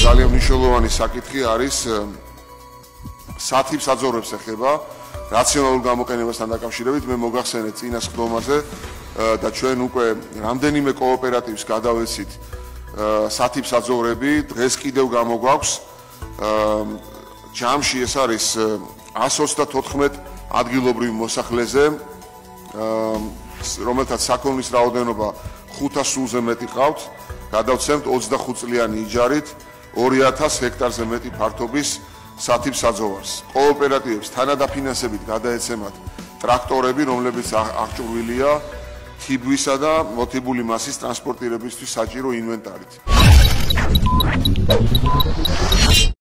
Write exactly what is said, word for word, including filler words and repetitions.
ძალიან მნიშვნელოვანი საკითხი არის სათიბ საძოვრებს ეხება რაციონალურ გამოყენებასთან დაკავშირებით მე მოგახსენეთ წინა სხდომაზე და ჩვენ უკვე რამდენიმე კოოპერატივს გადავეცით სათიბ საძოვრები დღეს კიდევ გამოგვაქვს ჯამში ეს არის εκατόν ოცდათოთხმეტ ადგილობრივ მოსახლეზე რომელთაც საქონლის რაოდენობა ხუთას სულზე მეტი ყავთ გადავცემთ ოცდახუთ წლიანი იჯარით ორი ათას ჰექტარზე მეტი ფართობის სათიბ საძოვარს კოოპერატივებს თანადაფინანსებით გადაეცემათ ტრაქტორები რომლებიც აღჭურვილია თიგვისა და მოთიბული მასის ტრანსპორტირებისთვის საჭირო ინვენტარით